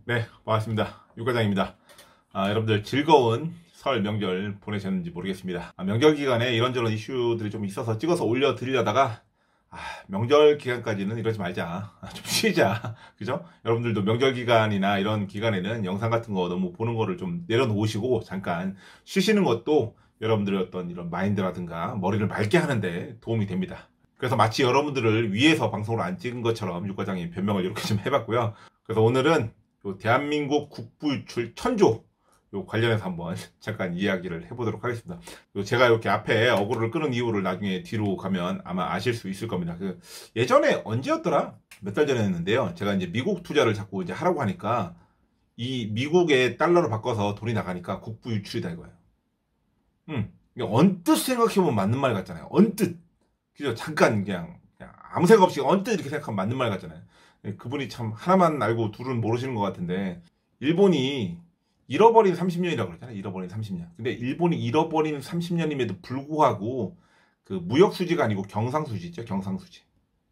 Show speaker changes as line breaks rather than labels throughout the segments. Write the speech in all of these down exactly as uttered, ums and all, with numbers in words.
네, 반갑습니다. 육과장입니다. 아, 여러분들 즐거운 설 명절 보내셨는지 모르겠습니다. 아, 명절 기간에 이런저런 이슈들이 좀 있어서 찍어서 올려드리려다가 아, 명절 기간까지는 이러지 말자. 아, 좀 쉬자. 그죠? 여러분들도 명절 기간이나 이런 기간에는 영상 같은 거 너무 보는 거를 좀 내려놓으시고 잠깐 쉬시는 것도 여러분들의 어떤 이런 마인드라든가 머리를 맑게 하는데 도움이 됩니다. 그래서 마치 여러분들을 위해서 방송을 안 찍은 것처럼 육과장이 변명을 이렇게 좀 해봤고요. 그래서 오늘은 요 대한민국 국부 유출 천조 요 관련해서 한번 잠깐 이야기를 해보도록 하겠습니다. 요 제가 이렇게 앞에 어그로를 끄는 이유를 나중에 뒤로 가면 아마 아실 수 있을 겁니다. 그 예전에 언제였더라? 몇 달 전에 했는데요. 제가 이제 미국 투자를 자꾸 이제 하라고 하니까 이 미국의 달러로 바꿔서 돈이 나가니까 국부 유출이다 이거예요. 음, 언뜻 생각해보면 맞는 말 같잖아요. 언뜻. 그죠? 잠깐 그냥, 그냥 아무 생각 없이 언뜻 이렇게 생각하면 맞는 말 같잖아요. 그분이 참 하나만 알고 둘은 모르시는 것 같은데 일본이 잃어버린 삼십 년이라고 그러잖아요. 잃어버린 삼십 년. 근데 일본이 잃어버린 삼십 년임에도 불구하고 그 무역수지가 아니고 경상수지 있죠. 경상수지.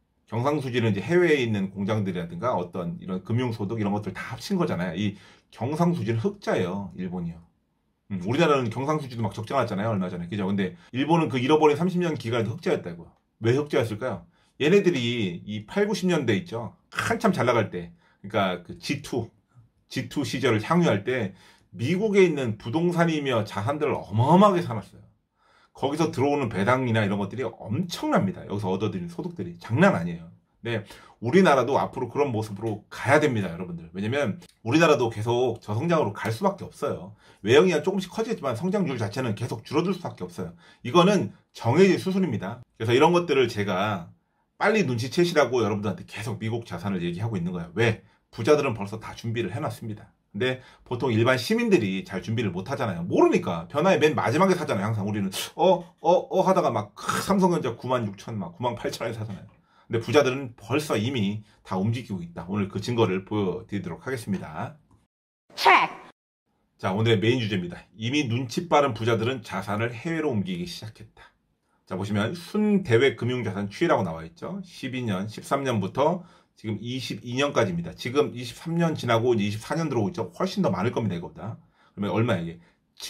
경상수지는 이제 해외에 있는 공장들이라든가 어떤 이런 금융소득 이런 것들 다 합친 거잖아요. 이 경상수지는 흑자예요. 일본이요. 음, 우리나라는 경상수지도 막 적자 났잖아요. 얼마 전에. 그죠? 근데 일본은 그 잃어버린 삼십 년 기간에도 흑자였다고요. 왜 흑자였을까요? 얘네들이 이 팔, 구십 년대 있죠. 한참 잘 나갈 때. 그러니까 그 지 투, 지 투 시절을 향유할 때 미국에 있는 부동산이며 자산들을 어마어마하게 사놨어요. 거기서 들어오는 배당이나 이런 것들이 엄청납니다. 여기서 얻어들이는 소득들이. 장난 아니에요. 네, 우리나라도 앞으로 그런 모습으로 가야 됩니다, 여러분들. 왜냐면 우리나라도 계속 저성장으로 갈 수밖에 없어요. 외형이 조금씩 커지지만 성장률 자체는 계속 줄어들 수밖에 없어요. 이거는 정해진 수순입니다. 그래서 이런 것들을 제가 빨리 눈치채시라고 여러분들한테 계속 미국 자산을 얘기하고 있는 거예요. 왜? 부자들은 벌써 다 준비를 해놨습니다. 근데 보통 일반 시민들이 잘 준비를 못 하잖아요. 모르니까. 변화의 맨 마지막에 사잖아요. 항상 우리는 어, 어, 어 하다가 막 삼성전자 구만 육천, 막 구만 팔천원에 사잖아요. 근데 부자들은 벌써 이미 다 움직이고 있다. 오늘 그 증거를 보여드리도록 하겠습니다. 체크! 자, 오늘의 메인 주제입니다. 이미 눈치 빠른 부자들은 자산을 해외로 옮기기 시작했다. 자, 보시면 순대외 금융자산 추이라고 나와 있죠. 십이 년, 십삼 년부터 지금 이십이 년까지입니다. 지금 이십삼 년 지나고 이제 이십사 년 들어오고 있죠. 훨씬 더 많을 겁니다, 이거보다. 그러면 얼마야 이게?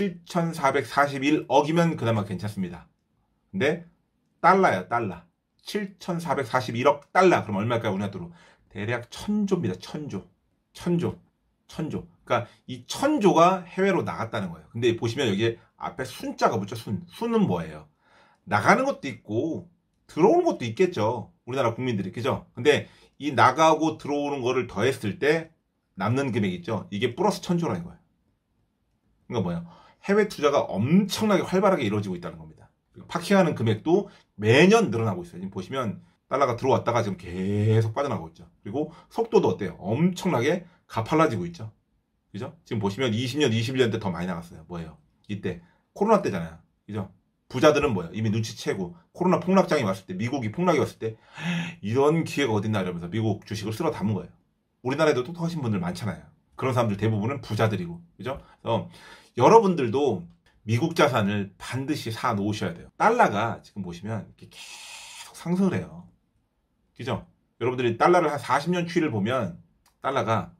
칠천사백사십일억이면 그나마 괜찮습니다. 근데 달러야, 달러. 칠천사백사십일억 달러. 그럼 얼마일까요? 우리나라 돈으로 대략 천조입니다. 천조. 천조. 천조. 그러니까 이 천조가 해외로 나갔다는 거예요. 근데 보시면 여기에 앞에 순자가 붙죠. 순. 순은 뭐예요? 나가는 것도 있고 들어오는 것도 있겠죠. 우리나라 국민들이. 그죠? 근데 이 나가고 들어오는 거를 더했을 때 남는 금액 있죠. 이게 플러스 천조라는 거예요. 그러니까 뭐예요? 해외 투자가 엄청나게 활발하게 이루어지고 있다는 겁니다. 파킹하는 금액도 매년 늘어나고 있어요. 지금 보시면 달러가 들어왔다가 지금 계속 빠져나가고 있죠. 그리고 속도도 어때요? 엄청나게 가팔라지고 있죠. 그죠? 지금 보시면 이십 년, 이십일 년 때 더 많이 나갔어요. 뭐예요? 이때 코로나 때잖아요. 그죠? 부자들은 뭐예요? 이미 눈치채고 코로나 폭락장이 왔을 때, 미국이 폭락이 왔을 때 이런 기회가 어딨나 이러면서 미국 주식을 쓸어 담은 거예요. 우리나라에도 똑똑하신 분들 많잖아요. 그런 사람들 대부분은 부자들이고. 그죠? 그래서 여러분들도 미국 자산을 반드시 사 놓으셔야 돼요. 달러가 지금 보시면 이렇게 계속 상승을 해요. 그죠? 여러분들이 달러를 한 사십 년 추이를 보면 달러가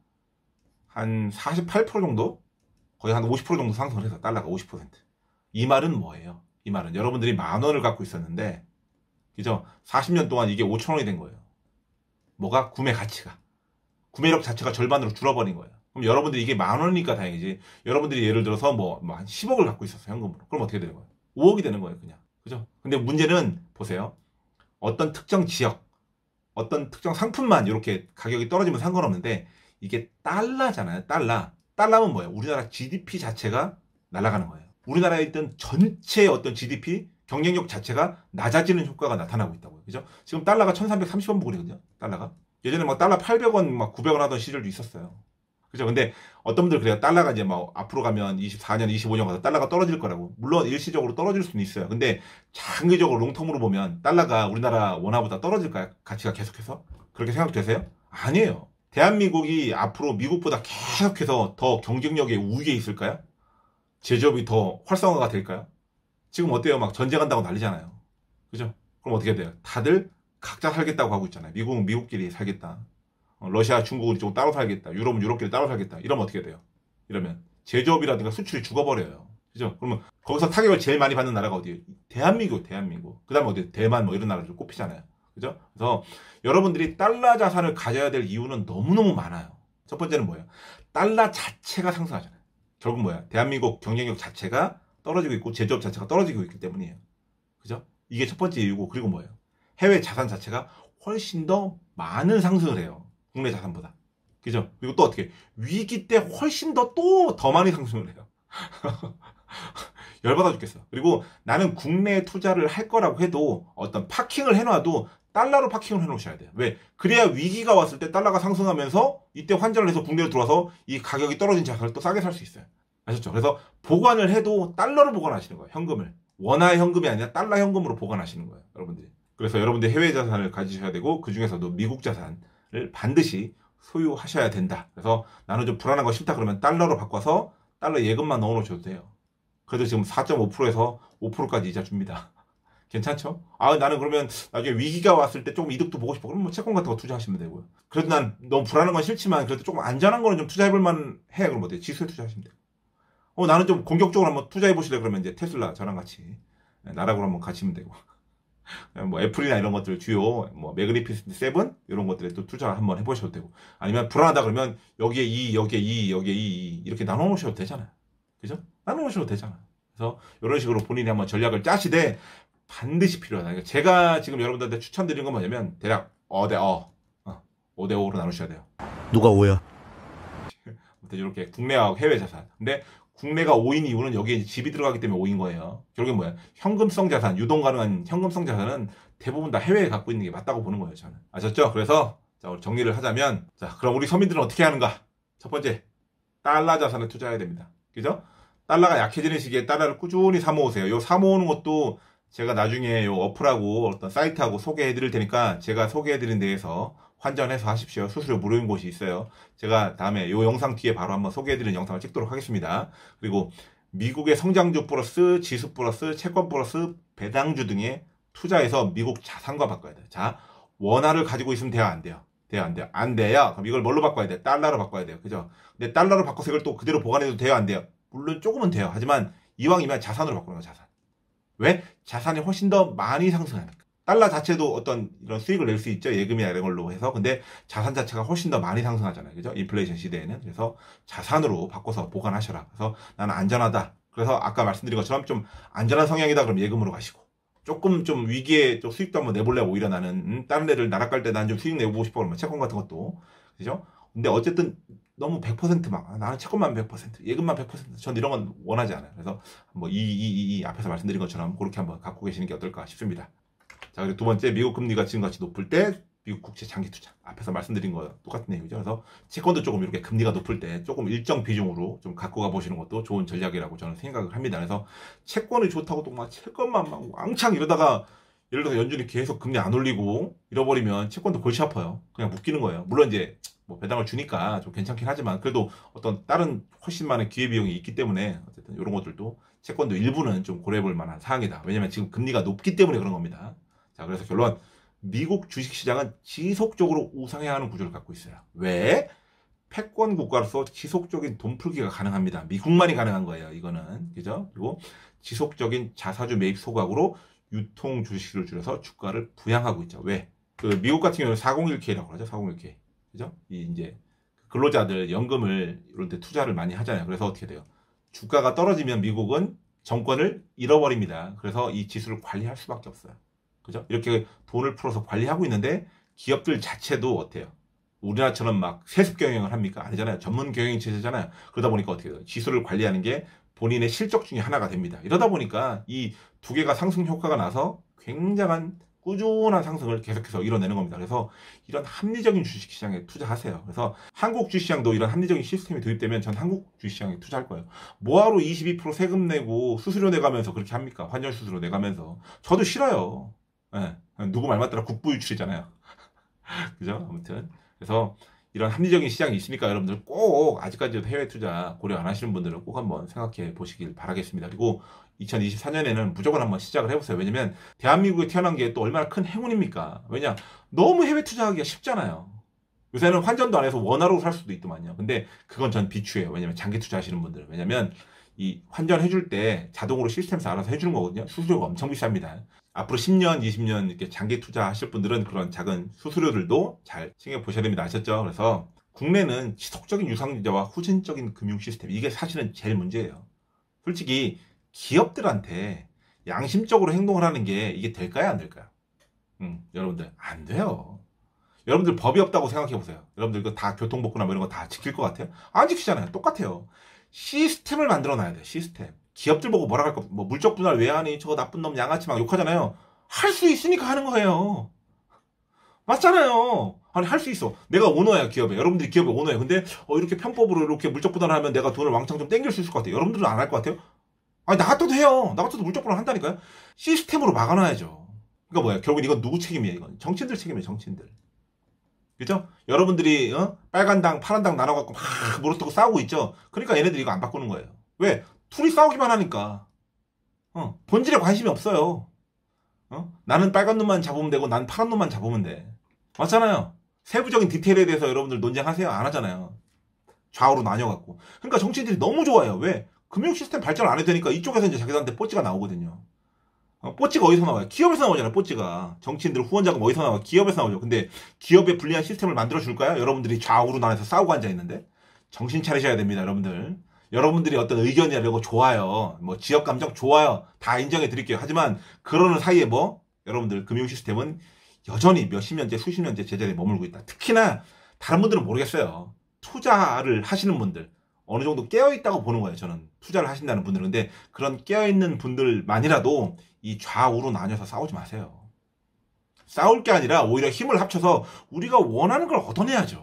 한 사십팔 퍼센트 정도? 거의 한 오십 퍼센트 정도 상승을 해서 달러가 오십 퍼센트. 이 말은 뭐예요? 이 말은 여러분들이 만 원을 갖고 있었는데, 그죠? 사십 년 동안 이게 오천 원이 된 거예요. 뭐가? 구매 가치가. 구매력 자체가 절반으로 줄어버린 거예요. 그럼 여러분들이 이게 만 원이니까 다행이지. 여러분들이 예를 들어서 뭐, 뭐 한 십억을 갖고 있었어요. 현금으로. 그럼 어떻게 되는 거예요? 오억이 되는 거예요. 그냥. 그죠? 근데 문제는 보세요. 어떤 특정 지역, 어떤 특정 상품만 이렇게 가격이 떨어지면 상관없는데 이게 달러잖아요. 달러. 달러면 뭐예요? 우리나라 지디피 자체가 날아가는 거예요. 우리나라에 있던 전체 어떤 지디피 경쟁력 자체가 낮아지는 효과가 나타나고 있다고요. 그죠? 지금 달러가 천삼백삼십 원 부근이거든요. 달러가. 예전에 막 달러 팔백 원, 막 구백 원 하던 시절도 있었어요. 그죠? 근데 어떤 분들 그래요. 달러가 이제 막 앞으로 가면 이십사 년, 이십오 년 가서 달러가 떨어질 거라고. 물론 일시적으로 떨어질 수는 있어요. 근데 장기적으로 롱텀으로 보면 달러가 우리나라 원화보다 떨어질까요? 가치가 계속해서? 그렇게 생각되세요? 아니에요. 대한민국이 앞으로 미국보다 계속해서 더 경쟁력에 우위에 있을까요? 제조업이 더 활성화가 될까요? 지금 어때요? 막 전쟁한다고 난리잖아요. 그죠? 그럼 어떻게 돼요? 다들 각자 살겠다고 하고 있잖아요. 미국은 미국끼리 살겠다. 어, 러시아, 중국은 이쪽 따로 살겠다. 유럽은 유럽끼리 따로 살겠다. 이러면 어떻게 돼요? 이러면 제조업이라든가 수출이 죽어버려요. 그죠? 그러면 거기서 타격을 제일 많이 받는 나라가 어디예요? 대한민국, 대한민국. 그 다음에 어디? 대만 뭐 이런 나라들 꼽히잖아요. 그죠? 그래서 여러분들이 달러 자산을 가져야 될 이유는 너무너무 많아요. 첫 번째는 뭐예요? 달러 자체가 상승하잖아요. 결국 뭐야? 대한민국 경쟁력 자체가 떨어지고 있고 제조업 자체가 떨어지고 있기 때문이에요. 그죠? 이게 첫 번째 이유고, 그리고 뭐예요? 해외 자산 자체가 훨씬 더 많은 상승을 해요. 국내 자산보다. 그죠? 그리고 또 어떻게? 위기 때 훨씬 더 또 더 많이 상승을 해요. 열받아 죽겠어. 그리고 나는 국내에 투자를 할 거라고 해도 어떤 파킹을 해놔도 달러로 파킹을 해놓으셔야 돼요. 왜? 그래야 위기가 왔을 때 달러가 상승하면서 이때 환전을 해서 국내로 들어와서 이 가격이 떨어진 자산을 또 싸게 살 수 있어요. 아셨죠? 그래서 보관을 해도 달러로 보관하시는 거예요. 현금을. 원화 현금이 아니라 달러 현금으로 보관하시는 거예요. 여러분들이. 그래서 여러분들 해외 자산을 가지셔야 되고, 그 중에서도 미국 자산을 반드시 소유하셔야 된다. 그래서 나는 좀 불안한 거 싫다 그러면 달러로 바꿔서 달러 예금만 넣어놓으셔도 돼요. 그래도 지금 사 점 오 퍼센트에서 오 퍼센트까지 이자 줍니다. 괜찮죠? 아, 나는 그러면 나중에 위기가 왔을 때 조금 이득도 보고 싶어. 그럼 뭐 채권 같은 거 투자하시면 되고요. 그래도 난 너무 불안한 건 싫지만 그래도 조금 안전한 거는 좀 투자해볼 만해. 그럼 어때요? 지수에 투자하시면 돼요. 어, 나는 좀 공격적으로 한번 투자해 보실래? 그러면 이제 테슬라 저랑 같이 나락으로 한번 가시면 되고. 뭐 애플이나 이런 것들 주요 뭐 매그니피센트 세븐 이런 것들에 또 투자 한번 해보셔도 되고, 아니면 불안하다 그러면 여기에 이, 여기에 이, 여기에 이 이렇게 나눠 놓으셔도 되잖아요. 그죠? 나눠 놓으셔도 되잖아요. 그래서 이런 식으로 본인이 한번 전략을 짜시되 반드시 필요하다. 제가 지금 여러분들한테 추천드리는 건 뭐냐면 대략 오 대 오, 오 대 오로 나누셔야 돼요.
누가 오야?
이렇게 국내와 해외 자산. 근데 국내가 오인 이유는 여기에 집이 들어가기 때문에 오인 거예요. 결국엔 뭐야? 현금성 자산, 유동 가능한 현금성 자산은 대부분 다 해외에 갖고 있는 게 맞다고 보는 거예요, 저는. 아셨죠? 그래서 자, 우리 정리를 하자면, 자, 그럼 우리 서민들은 어떻게 하는가? 첫 번째, 달러 자산을 투자해야 됩니다. 그죠? 달러가 약해지는 시기에 달러를 꾸준히 사모으세요. 요 사모으는 것도 제가 나중에 요 어플하고 어떤 사이트하고 소개해 드릴 테니까 제가 소개해 드린 데에서 환전해서 하십시오. 수수료 무료인 곳이 있어요. 제가 다음에 요 영상 뒤에 바로 한번 소개해드리는 영상을 찍도록 하겠습니다. 그리고 미국의 성장주 플러스 지수 플러스 채권 플러스 배당주 등에 투자해서 미국 자산과 바꿔야 돼요. 자, 원화를 가지고 있으면 돼요? 안 돼요? 돼요? 안 돼요? 안 돼요? 그럼 이걸 뭘로 바꿔야 돼요? 달러로 바꿔야 돼요. 그죠? 근데 달러로 바꿔서 이걸 또 그대로 보관해도 돼요? 안 돼요? 물론 조금은 돼요. 하지만 이왕이면 자산으로 바꾸는 거예요. 자산. 왜? 자산이 훨씬 더 많이 상승하니까. 달러 자체도 어떤 이런 수익을 낼 수 있죠. 예금이나 이런 걸로 해서. 근데 자산 자체가 훨씬 더 많이 상승하잖아요. 그죠? 인플레이션 시대에는. 그래서 자산으로 바꿔서 보관하셔라. 그래서 나는 안전하다. 그래서 아까 말씀드린 것처럼 좀 안전한 성향이다. 그럼 예금으로 가시고. 조금 좀 위기에 좀 수익도 한번 내볼래? 오히려 나는, 음, 다른 데를 나락 갈 때 난 좀 수익 내보고 싶어. 그러면 채권 같은 것도. 그죠? 근데 어쨌든 너무 백 퍼센트 막, 아, 나는 채권만 백 퍼센트, 예금만 백 퍼센트. 전 이런 건 원하지 않아요. 그래서 뭐 이, 이, 이, 이 앞에서 말씀드린 것처럼 그렇게 한번 갖고 계시는 게 어떨까 싶습니다. 자, 그리고 두 번째, 미국 금리가 지금같이 높을 때 미국 국채 장기 투자. 앞에서 말씀드린 거 똑같은 내용이죠. 그래서 채권도 조금 이렇게 금리가 높을 때 조금 일정 비중으로 좀 갖고 가보시는 것도 좋은 전략이라고 저는 생각을 합니다. 그래서 채권이 좋다고 또 막 채권만 막 왕창 이러다가 예를 들어서 연준이 계속 금리 안 올리고 잃어버리면 채권도 골치 아파요. 그냥 묶이는 거예요. 물론 이제 뭐 배당을 주니까 좀 괜찮긴 하지만 그래도 어떤 다른 훨씬 많은 기회비용이 있기 때문에 어쨌든 이런 것들도 채권도 일부는 좀 고려해볼 만한 사항이다. 왜냐면 지금 금리가 높기 때문에 그런 겁니다. 자, 그래서 결론, 미국 주식시장은 지속적으로 우상해야 하는 구조를 갖고 있어요. 왜? 패권 국가로서 지속적인 돈 풀기가 가능합니다. 미국만이 가능한 거예요, 이거는. 그죠? 그리고 지속적인 자사주 매입 소각으로 유통 주식을 줄여서 주가를 부양하고 있죠. 왜? 그 미국 같은 경우는 사공일 케이라고 하죠, 사공일 케이. 그죠? 이 이제 근로자들 연금을 이런 데 투자를 많이 하잖아요. 그래서 어떻게 돼요? 주가가 떨어지면 미국은 정권을 잃어버립니다. 그래서 이 지수를 관리할 수밖에 없어요. 그죠? 이렇게 돈을 풀어서 관리하고 있는데 기업들 자체도 어때요? 우리나라처럼 막 세습 경영을 합니까? 아니잖아요. 전문 경영 체제잖아요. 그러다 보니까 어떻게 돼요? 지수를 관리하는 게 본인의 실적 중에 하나가 됩니다. 이러다 보니까 이 두 개가 상승 효과가 나서 굉장한 꾸준한 상승을 계속해서 이뤄내는 겁니다. 그래서 이런 합리적인 주식시장에 투자하세요. 그래서 한국 주식시장도 이런 합리적인 시스템이 도입되면 전 한국 주식시장에 투자할 거예요. 뭐하러 이십이 퍼센트 세금 내고 수수료 내가면서 그렇게 합니까? 환전 수수료 내가면서. 저도 싫어요. 네. 누구 말 맞더라 국부유출이잖아요. 그죠? 아무튼 그래서 이런 합리적인 시장이 있으니까 여러분들 꼭 아직까지도 해외 투자 고려 안 하시는 분들은 꼭 한번 생각해 보시길 바라겠습니다. 그리고 이천이십사 년에는 무조건 한번 시작을 해보세요. 왜냐면 대한민국에 태어난 게 또 얼마나 큰 행운입니까? 왜냐? 너무 해외 투자하기가 쉽잖아요. 요새는 환전도 안 해서 원화로 살 수도 있더만요. 근데 그건 전 비추해요. 왜냐면 장기 투자하시는 분들. 왜냐면 이 환전해줄 때 자동으로 시스템에서 알아서 해주는 거거든요. 수수료가 엄청 비쌉니다. 앞으로 십 년, 이십 년 이렇게 장기 투자하실 분들은 그런 작은 수수료들도 잘 챙겨보셔야 됩니다. 아셨죠? 그래서 국내는 지속적인 유상증자와 후진적인 금융 시스템. 이게 사실은 제일 문제예요. 솔직히 기업들한테 양심적으로 행동을 하는 게 이게 될까요? 안 될까요? 음, 여러분들 안 돼요. 여러분들 법이 없다고 생각해보세요. 여러분들 이거 다 교통법규나 뭐 이런 거 다 지킬 것 같아요? 안 지키잖아요. 똑같아요. 시스템을 만들어 놔야 돼요. 시스템. 기업들 보고 뭐라 할까? 뭐 물적 분할 왜 하니? 저 나쁜 놈 양아치 막 욕하잖아요. 할 수 있으니까 하는 거예요. 맞잖아요. 아니 할 수 있어. 내가 오너야 기업에. 여러분들이 기업의 오너예요. 근데 어, 이렇게 편법으로 이렇게 물적 분할을 하면 내가 돈을 왕창 좀 땡길 수 있을 것 같아요. 여러분들은 안 할 것 같아요? 아니 나 같아도 해요. 나 같아도 물적 분할 한다니까요. 시스템으로 막아놔야죠. 그러니까 뭐야? 결국 이건 누구 책임이에요? 이건 정치인들 책임이에요. 정치인들. 그죠? 여러분들이 어? 빨간 당, 파란 당 나눠갖고 막 물어뜯고 싸우고 있죠? 그러니까 얘네들이 이거 안 바꾸는 거예요. 왜? 둘이 싸우기만 하니까. 어, 본질에 관심이 없어요. 어? 나는 빨간 놈만 잡으면 되고 난 파란 놈만 잡으면 돼. 맞잖아요. 세부적인 디테일에 대해서 여러분들 논쟁하세요? 안 하잖아요. 좌우로 나뉘어갖고. 그러니까 정치인들이 너무 좋아요. 왜? 금융 시스템 발전 안 해도 되니까 이쪽에서 이제 자기들한테 뽀찌가 나오거든요. 어, 뽀찌가 어디서 나와요? 기업에서 나오잖아요, 뽀찌가. 정치인들 후원자금 어디서 나와요? 기업에서 나오죠. 근데 기업에 불리한 시스템을 만들어줄까요? 여러분들이 좌우로 나눠서 싸우고 앉아있는데? 정신 차리셔야 됩니다, 여러분들. 여러분들이 어떤 의견이나 이런 거 좋아요. 뭐, 지역 감정 좋아요. 다 인정해 드릴게요. 하지만, 그러는 사이에 뭐, 여러분들 금융 시스템은 여전히 몇십 년째, 수십 년째 제자리에 머물고 있다. 특히나, 다른 분들은 모르겠어요. 투자를 하시는 분들. 어느 정도 깨어있다고 보는 거예요, 저는. 투자를 하신다는 분들은. 근데 그런 깨어있는 분들만이라도 이 좌우로 나뉘어서 싸우지 마세요. 싸울 게 아니라 오히려 힘을 합쳐서 우리가 원하는 걸 얻어내야죠.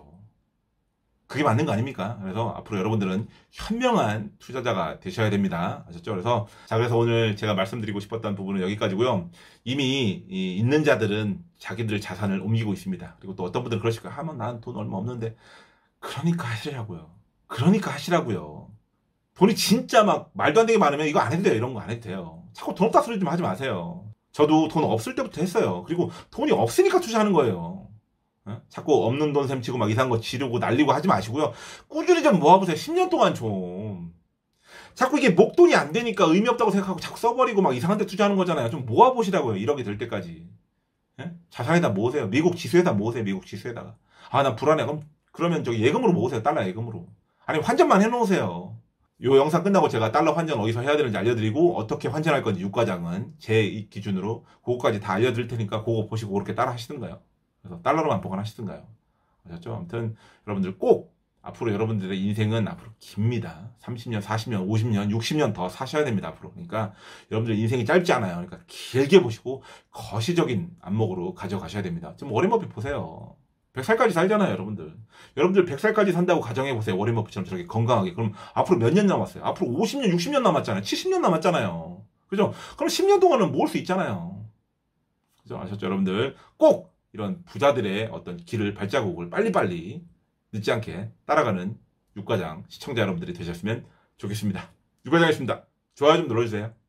그게 맞는 거 아닙니까? 그래서 앞으로 여러분들은 현명한 투자자가 되셔야 됩니다. 아셨죠? 그래서 자 그래서 오늘 제가 말씀드리고 싶었던 부분은 여기까지고요. 이미 이 있는 자들은 자기들 자산을 옮기고 있습니다. 그리고 또 어떤 분들은 그러실 거예요. 하면 난 돈 얼마 없는데. 그러니까 하시라고요. 그러니까 하시라고요. 돈이 진짜 막 말도 안 되게 많으면 이거 안 해도 돼요. 이런 거 안 해도 돼요. 자꾸 돈 없다 소리 좀 하지 마세요. 저도 돈 없을 때부터 했어요. 그리고 돈이 없으니까 투자하는 거예요. 어? 자꾸 없는 돈 셈치고 막 이상한 거 지르고 날리고 하지 마시고요. 꾸준히 좀 모아보세요. 십 년 동안 좀. 자꾸 이게 목돈이 안 되니까 의미 없다고 생각하고 자꾸 써버리고 막 이상한 데 투자하는 거잖아요. 좀 모아보시라고요. 일억이 될 때까지. 예? 자산에다 모으세요. 미국 지수에다 모으세요. 미국 지수에다가. 아, 나 불안해. 그럼, 그러면 저기 예금으로 모으세요. 달러 예금으로. 아니, 환전만 해놓으세요. 요 영상 끝나고 제가 달러 환전 어디서 해야 되는지 알려드리고 어떻게 환전할 건지 육과장은 제 기준으로 그거까지 다 알려드릴 테니까 그거 보시고 그렇게 따라 하시든가요. 그래서 달러로만 보관하시든가요. 아셨죠? 아무튼 여러분들 꼭 앞으로 여러분들의 인생은 앞으로 깁니다. 삼십 년, 사십 년, 오십 년, 육십 년 더 사셔야 됩니다. 앞으로. 그러니까 여러분들 인생이 짧지 않아요. 그러니까 길게 보시고 거시적인 안목으로 가져가셔야 됩니다. 지금 워렌 버핏 보세요. 백 살까지 살잖아요, 여러분들. 여러분들 백 살까지 산다고 가정해보세요. 워렌 버핏처럼 저렇게 건강하게. 그럼 앞으로 몇 년 남았어요? 앞으로 오십 년, 육십 년 남았잖아요. 칠십 년 남았잖아요. 그죠? 그럼 십 년 동안은 모을 수 있잖아요. 그죠? 아셨죠, 여러분들? 꼭 이런 부자들의 어떤 길을, 발자국을 빨리빨리 늦지 않게 따라가는 육과장 시청자 여러분들이 되셨으면 좋겠습니다. 육과장이었습니다. 좋아요 좀 눌러주세요.